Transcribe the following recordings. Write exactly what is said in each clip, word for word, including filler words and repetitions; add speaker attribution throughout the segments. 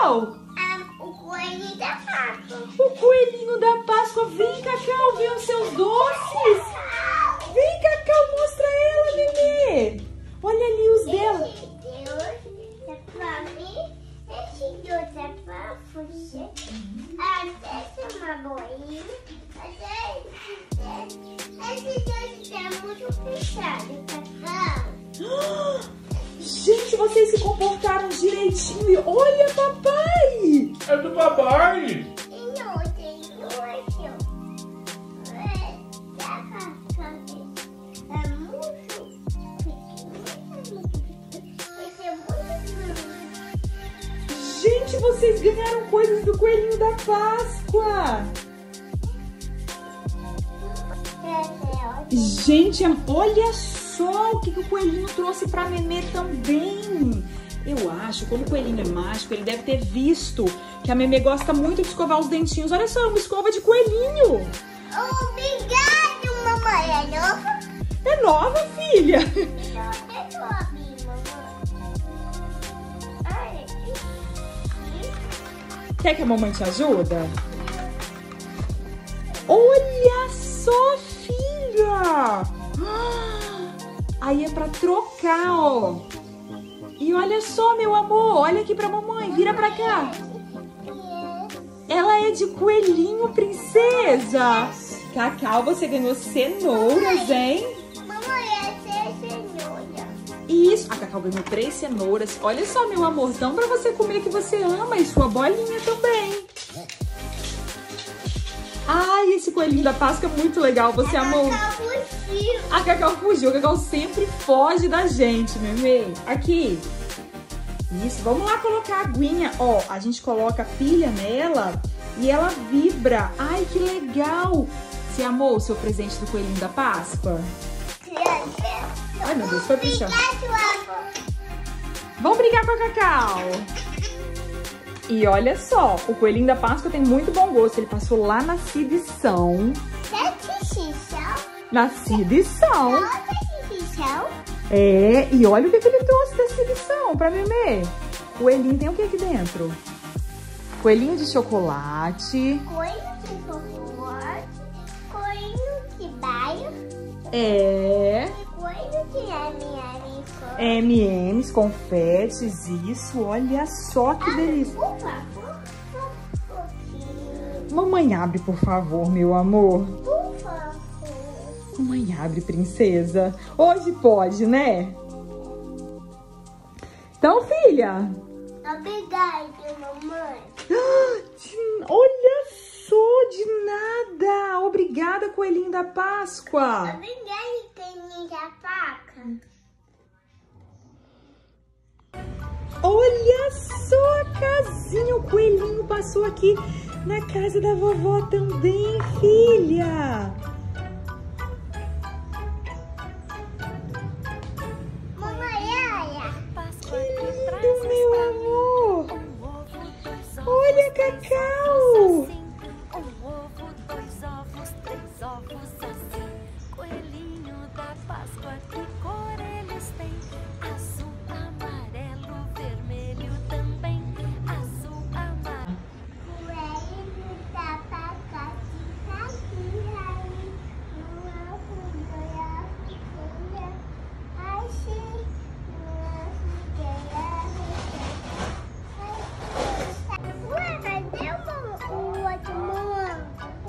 Speaker 1: Cacau?
Speaker 2: Ah, o coelhinho da Páscoa.
Speaker 1: O coelhinho da Páscoa. Vem, Cacau, ver os seus doces. Vem, Cacau, mostra ela, Nenê. Olha ali os dela.
Speaker 2: Esse Deus é pra mim, esse Deus é pra você. Até esse uma boinha, até esse Deus é muito fechado, Cacau.
Speaker 1: Gente, vocês se comportaram direitinho. E olha, papai.
Speaker 3: É do papai.
Speaker 2: Não, tem dois. É, é muito pequeno. Esse é muito.
Speaker 1: Gente, vocês ganharam coisas do coelhinho da Páscoa. Gente, olha só o que, que o coelhinho trouxe pra Memê também. Eu acho, como o coelhinho é mágico, ele deve ter visto que a Memê gosta muito de escovar os dentinhos. Olha só, uma escova de coelhinho.
Speaker 2: Obrigado, mamãe. É nova?
Speaker 1: É nova, filha.
Speaker 2: É nova, mamãe. Olha aqui.
Speaker 1: Quer que a mamãe te ajuda? Olha só, filha. Aí é pra trocar, ó. E olha só, meu amor. Olha aqui pra mamãe. Vira pra cá. Ela é de coelhinho, princesa. Cacau, você ganhou cenouras, hein?
Speaker 2: Mamãe, essa é cenoura.
Speaker 1: Isso. A Cacau ganhou três cenouras. Olha só, meu amorzão, pra você comer que você ama. E sua bolinha também. Ai, esse coelhinho da Páscoa é muito legal. Você
Speaker 2: A
Speaker 1: amou?
Speaker 2: Cacau fugiu.
Speaker 1: A Cacau fugiu. A Cacau sempre foge da gente, Memê. Aqui. Isso, vamos lá colocar a aguinha. Ó, a gente coloca a pilha nela e ela vibra. Ai, que legal. Você amou o seu presente do coelhinho da Páscoa? Ai, meu Deus, foi pro chão. Vamos brincar com a Cacau. E olha só, o coelhinho da Páscoa tem muito bom gosto. Ele passou lá na Cidição. Na Cidição. É, e olha o que, que ele trouxe da Cidição pra Memê. Coelhinho tem o que aqui dentro? Coelhinho de chocolate.
Speaker 2: Coelho de chocolate. Coelho de baio.
Speaker 1: É.
Speaker 2: Coelho de M M.
Speaker 1: M e M's, confetes, isso. Olha só que delícia.
Speaker 2: Por favor, um pouquinho.
Speaker 1: Mamãe, abre, por favor, meu amor.
Speaker 2: Por favor.
Speaker 1: Mamãe, abre, princesa. Hoje pode, né? Então, filha.
Speaker 2: Obrigada, mamãe.
Speaker 1: Olha só, de nada. Obrigada, coelhinho da Páscoa.
Speaker 2: Obrigada, caninha da faca.
Speaker 1: Olha só a casinha. O coelhinho passou aqui na casa da vovó também, filha. Que lindo, meu amor. Olha, Cacau.
Speaker 4: Um ovo, dois ovos, três ovos assim. Coelhinho da Páscoa, que cor eles têm? Azul, amarelo, vermelho também. Azul, amarelo.
Speaker 2: Coelho da Páscoa, que casinha aí. Um ovo, dois ovos, três ovos assim. Ué, cadê o, o outro mamão?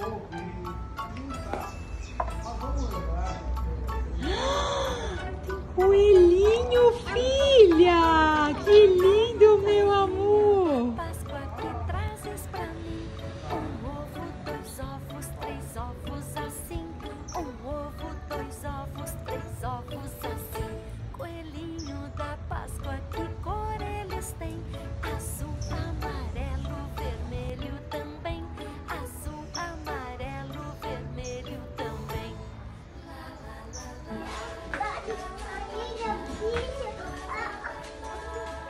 Speaker 1: Coelhinho, filha. Que lindo, meu amor.
Speaker 4: Páscoa, que trazes pra mim? Um ovo, dois ovos, três ovos assim. Um ovo, dois ovos, três ovos assim. Coelhinho da Páscoa, que cor eles têm? Azul, amarelo, vermelho também. Azul, amarelo, vermelho também. Lá, lá, lá, lá.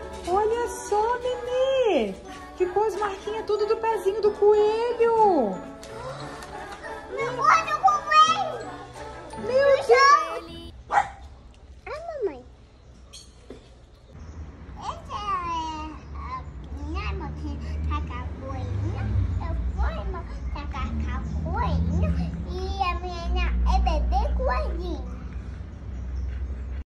Speaker 1: Olha só, Nenê. Ficou as marquinhas tudo do pezinho do coelho.